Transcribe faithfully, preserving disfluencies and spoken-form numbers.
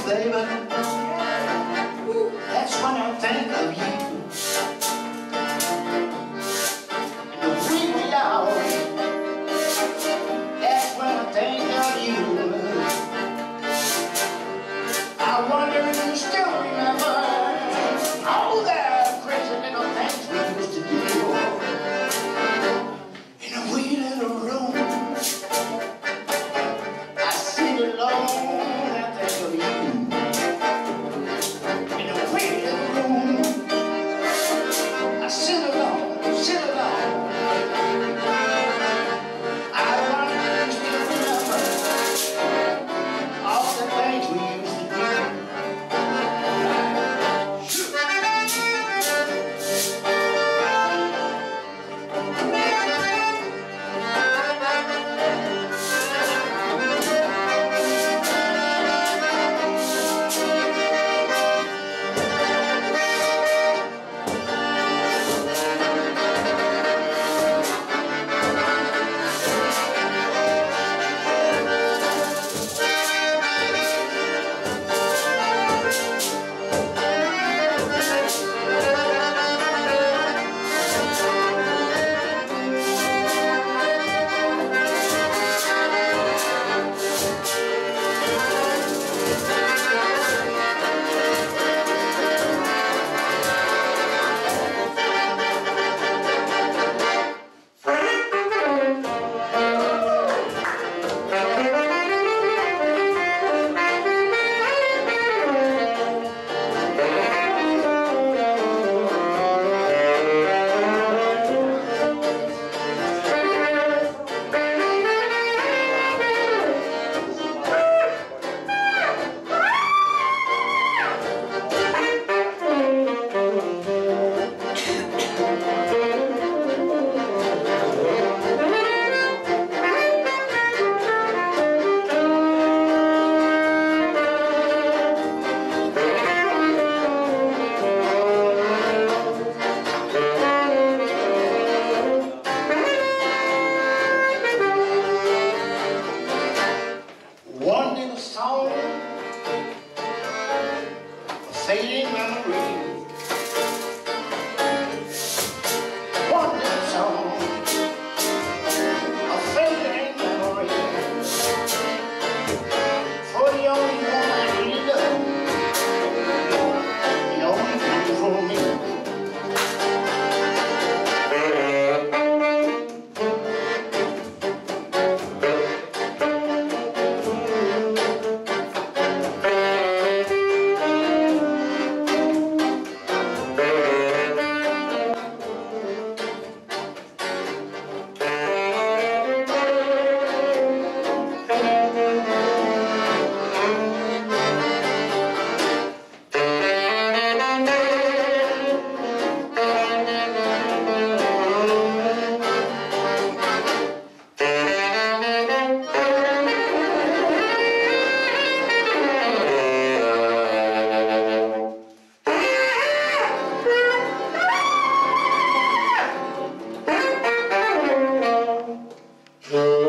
baby. Ooh, that's when I think of you. In the wee hours, that's when I think of you. I wonder if you still remember all the crazy little things we used to do in a wee little room. I sit alone and think of you in a wee little room. I sit alone, sit alone. I wonder if you still remember all the things we used to do. One little song, a fading memory. One little song, a fading memory. For the only one I really love, the only one for me. Yeah.